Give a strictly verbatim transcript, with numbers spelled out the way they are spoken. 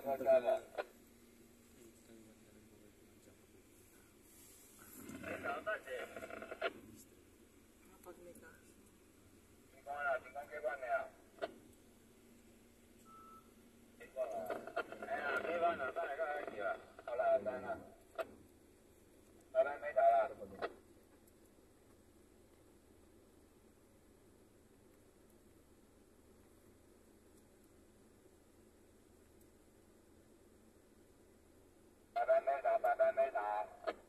过来了。早大姐。情况啦，情况几万了？情况啦，哎呀，几万了，再来个二级了，好了，三了，老板没找了。打单没打，打单没打。